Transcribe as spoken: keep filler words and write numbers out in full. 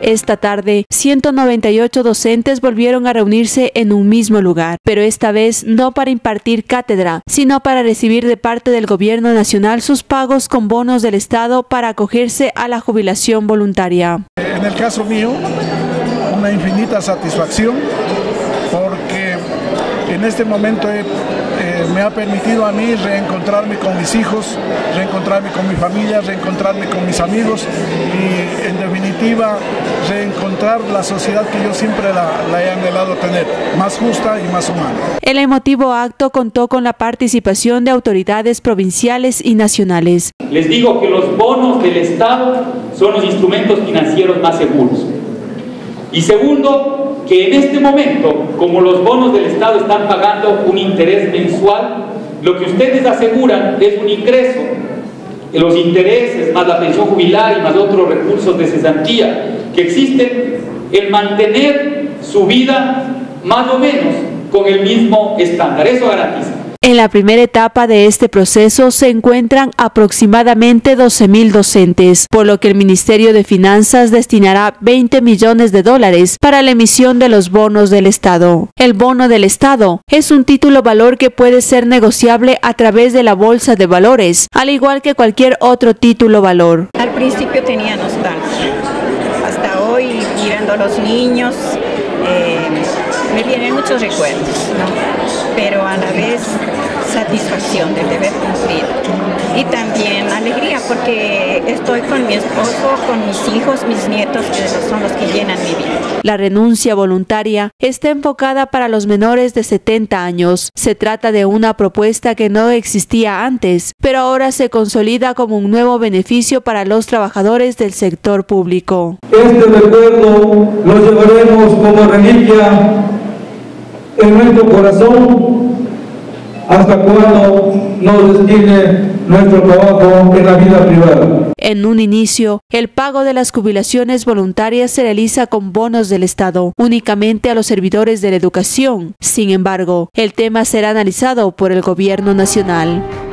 Esta tarde, ciento noventa y ocho docentes volvieron a reunirse en un mismo lugar, pero esta vez no para impartir cátedra, sino para recibir de parte del Gobierno Nacional sus pagos con bonos del Estado para acogerse a la jubilación voluntaria. En el caso mío, una infinita satisfacción porque en este momento he, eh, me ha permitido a mí reencontrarme con mis hijos, reencontrarme con mi familia, reencontrarme con mis amigos y en definitiva reencontrar la sociedad que yo siempre la, la he anhelado tener, más justa y más humana. El emotivo acto contó con la participación de autoridades provinciales y nacionales. Les digo que los bonos del Estado son los instrumentos financieros más seguros. Y segundo, que en este momento, como los bonos del Estado están pagando un interés mensual, lo que ustedes aseguran es un ingreso. Los intereses, más la pensión jubilar y más otros recursos de cesantía que existen, el mantener su vida más o menos con el mismo estándar. Eso garantiza. En la primera etapa de este proceso se encuentran aproximadamente doce mil docentes, por lo que el Ministerio de Finanzas destinará veinte millones de dólares para la emisión de los bonos del Estado. El bono del Estado es un título valor que puede ser negociable a través de la Bolsa de Valores, al igual que cualquier otro título valor. Al principio tenía nostalgia, hasta hoy mirando a los niños eh, me vienen muchos recuerdos, ¿no? Pero a la vez satisfacción de deber cumplido y también alegría porque estoy con mi esposo, con mis hijos, mis nietos, que son los que llenan mi vida. La renuncia voluntaria está enfocada para los menores de setenta años. Se trata de una propuesta que no existía antes, pero ahora se consolida como un nuevo beneficio para los trabajadores del sector público. Este recuerdo lo llevaremos como reliquia en nuestro corazón hasta cuando nos destine nuestro trabajo en la vida privada. En un inicio, el pago de las jubilaciones voluntarias se realiza con bonos del Estado, únicamente a los servidores de la educación. Sin embargo, el tema será analizado por el Gobierno Nacional.